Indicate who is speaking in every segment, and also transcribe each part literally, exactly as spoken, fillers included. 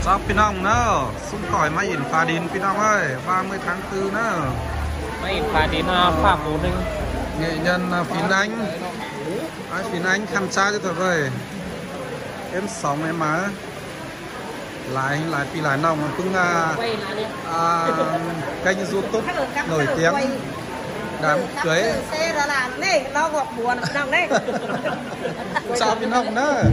Speaker 1: Sao pin ông nữa, xung khỏi máy in pha đin pin ông ơi, ba mươi tháng tư nữa.
Speaker 2: Máy in pha đin Phạm Vũ Ninh.
Speaker 1: Nghệ nhân Phín Anh. Ai Phín Anh khăn cha cho thật rồi. Em sống em má. Lại lại phi lại nòng cũng à, à, kênh YouTube nổi tiếng đám cưới. Sao pin ông nữa.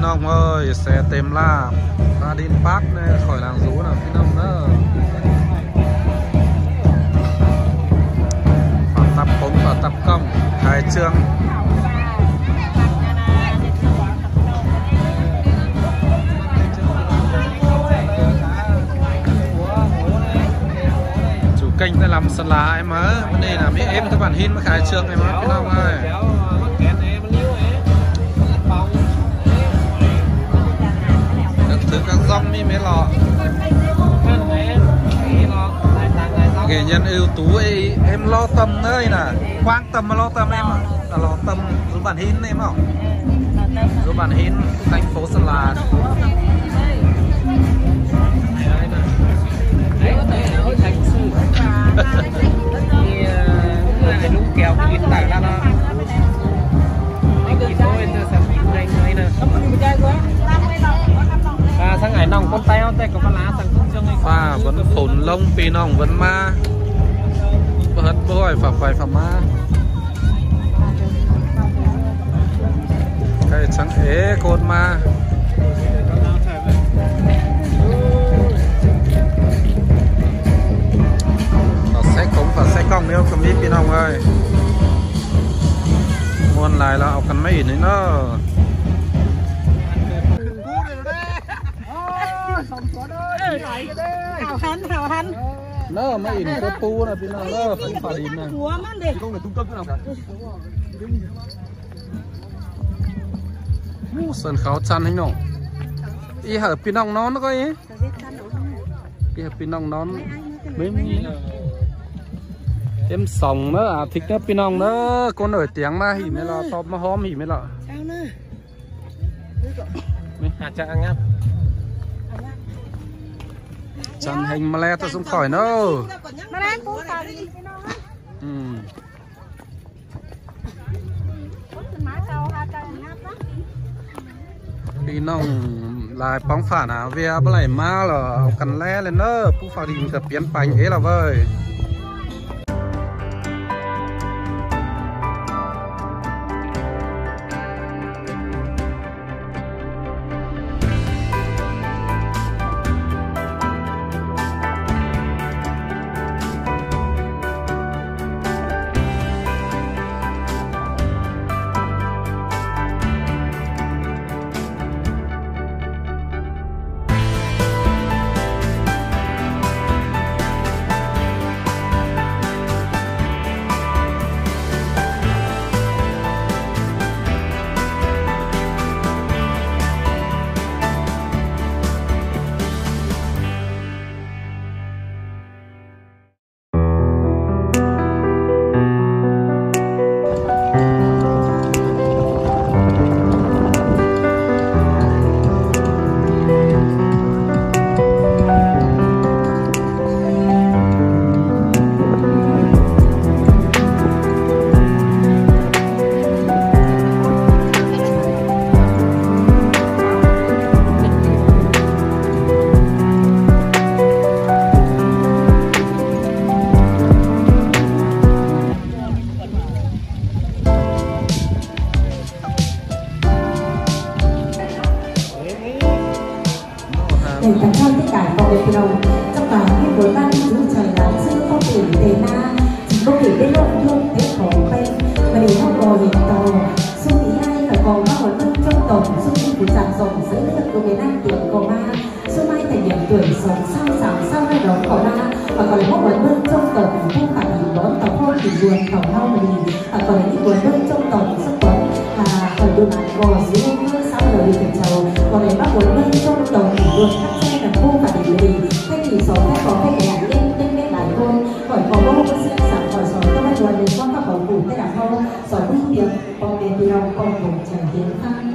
Speaker 1: น้องเอ้ยแซ่เต็มลาบปลาดินปักเนี่ยข่อยลางรู้นะพี่น้องเนอะฝากตับผมฝากตับกล้องถ่ายเชืองchủ kênh ta làm sân lá em á bên đây là mấy em các bạn hin mà khai trương em á cái nào ơi các thứ các rong đi mấy lọ nghệ nhân ưu tú ấy, em lo tâm nơi nè quan tâm mà lo tâm em ạ là lo tâm giúp bạn hin em không giúp bạn hin thành phố sân lá
Speaker 2: đúng kèo đi tặng ra nó thì thôi tôi sẽ nhanh ngay nè và sang ngày nòng con tay con tay có con lá sang cũng chưa ngay
Speaker 1: pha vẫn phồn lông pì nòng vẫn ma bớt bôi phà phai phà ma cái trắng ế cột ma xe cống và xe cong nếu cầm ít pin hồng ơi muôn lại là học cần mấy ít nữa nó
Speaker 3: hào hân hào hân
Speaker 1: nó mấy ít có pu là pin hồng nó phải phải đi này
Speaker 2: không được trung cấp nào cả
Speaker 1: sân khấu chăn hay nổ y hở pin hồng nó nó coi ấy y hở pin hồng nó mấy em sòng đó à thích đó pin hồng đó con nổi tiếng mà hỉ mới là top mà hóm hỉ mới là
Speaker 2: hạt chả ngáp
Speaker 1: chăn hình mà le tôi không khỏi đâu ừ. Pin hồng lại bóng phản à về bữa này ma là cần le lên đó phụ phá đi gặp biến bánh ấy là vơi
Speaker 3: để tặng cho tất cả mọi người đồng trong toàn những buổi ban chú trời nắng giữa phong biển tề na chỉ có thể đến lộn luôn thế khổ quen mà để không bò hiện tàu xuân thì hai phải còn các hoạt động trong tổng xuân đi của giảng rộng giữa nước của Việt Nam tiền cổ ma xuân mai thời điểm tuổi sống sao sáng sao hai đầu cổ na và còn là một hoạt động trong tổng không phải hình đón tàu hôn thì buồn tàu hao mà đi và còn là những hoạt động trong tổng sắc quấn và còn đôi mặt gò dưới mưa sao là bị phải trầu còn lại bắt hoạt động trong tổng thì buồn các xe là không phải để gì thay vì số hay có hay cả lên lên bên lại thôi khỏi có có một sự sản khỏi số các bạn đoàn đến quan các bảo phủ thế là không số quy định còn đến từ lòng còn cùng chẳng hiến khăn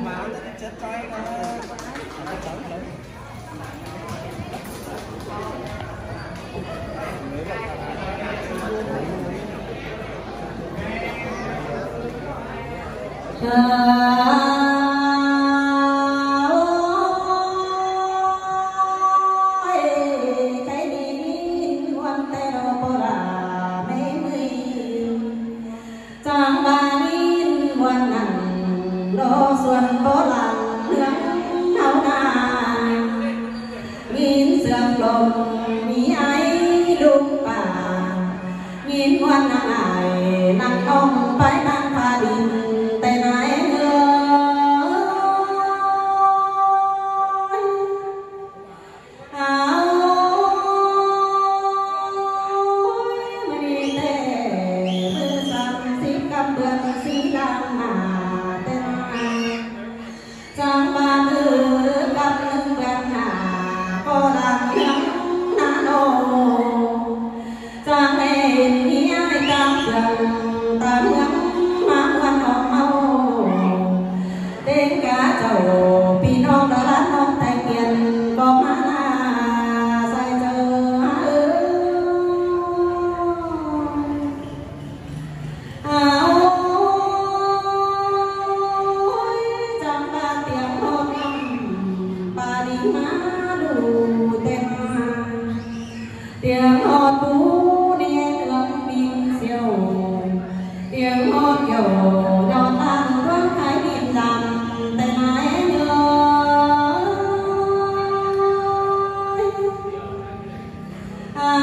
Speaker 3: Hãy subscribe cho kênh Ghiền Mì Gõ để không bỏ lỡ ลูกป่ายินวันนายนั่งท่องไปนั่งพาดินแต่ไหนเงยเอาไม่ได้เมื่อสามสิบกำเบือนสีดำมาแต่ไหนจางบานเออกำนึงเบือนหนาก็ดังยังนาโนจางเอ็นนี้ไอ้กำลังตาเมืองมาวันออกเอาเด็กกาเจ้าพี่น้องดาราน้องแต่งเงินก็มาใส่เจอเออเอาจำปาเตียงโนปาดีมาดูเต็มเตียงหอดปูเนี่ยเอื้อมบินเสียวเตียงหอดเกี่ยวยอดตั้งร่วงขายดินดำแต่ไหนเงยเอา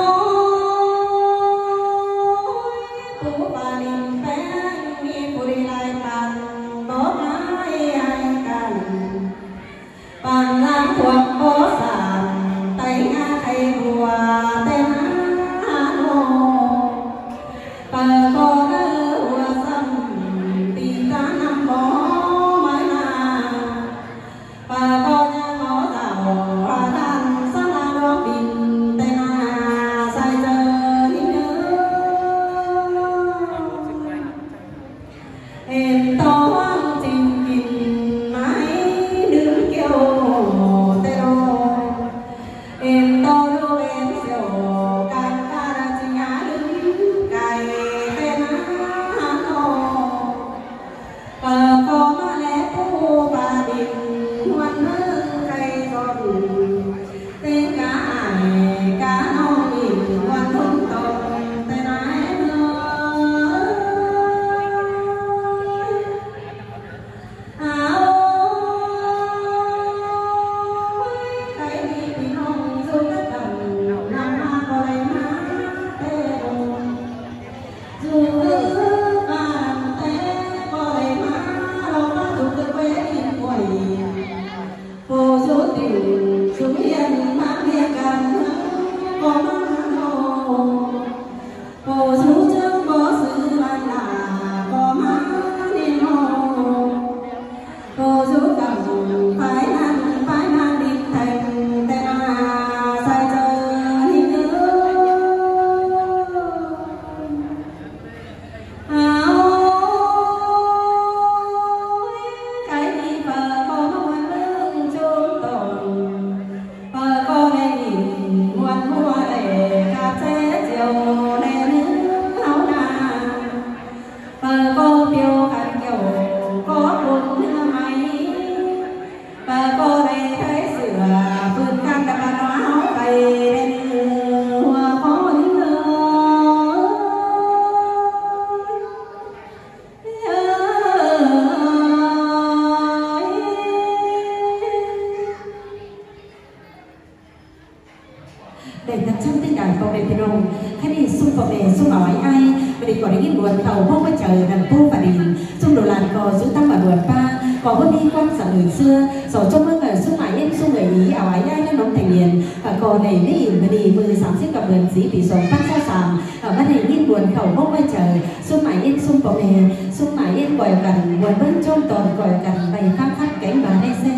Speaker 3: ปูปาดินแป้งมีปุริไลปันโต๊ะไม้ให้กันปันล้างขวดโอสามไตงาไตบัวเต็มหาโนเปิดโบเนื้อหัวซ้ำตีตานำบ่ไม้นาเปิดโบยังหมอเจ้าว่าดันสลาดอกบินแต่นาใส่เจอที่เนื้อเอ็นต้อนจริงกินไม้ดึงเกี่ยวแต่โดเอ็นโตโดเอ็นเสียวกันการจิงาดึงไก่แต่นาโนเปิดโบมาแล้วปูปาดินวันเมื่อไก่ตนเต้นกาไอกาโนอินวันทุ่งตนแต่ไหนเนยเอาใครมีพี่น้องสู้กันนำมาก็เลยมาเต้นสู้กันเต้ก็เลยมาเรามาถูกกันไว้กินบ่อยโปสู้ติ่งสู้เรียนมาเรียกกันก็มาโนโปสู้เจ้าบ่ซื้อบ้านนาก็มาดิโนโปสู้กันไปนั่นไปนั่นดินแทงแต่นาใส่เจอที่เนื้อเอาใครมีเปิดโบวันเรื่องจุดตนเปิดโบในดินวันหัวเด็กกาเจ๊เจียวในเนื้อเอาหน้าเปิดโบเปียวกันเกี่ยวก็ปุ่นเนื้อไหมเปิดโบในไทยเสือปืนกันตะกันว้าวไปในเนื้อหัวคอเนื้อเอ้ย để đặt trong tinh đàn bảo vệ thiên đồng hay đi xung bảo vệ xung bảo ai ai và đi còn đi buồn tàu không có chờ đàn tu và đi xung đồ làn cò giữ tăng và buồn pa có vân đi quan sản người xưa rồi trong mơ người xung mãi em xung người ý ảo ai ai nó nóng thành liền và cò này đi và đi mười sáng xếp gặp vườn dĩ bị sống phát sao sàm ở bắt này đi buồn khẩu không có chờ xung mãi em xung bảo vệ xung mãi em gọi gần buồn bên trong toàn gọi gần bày khang khát cánh và đây xe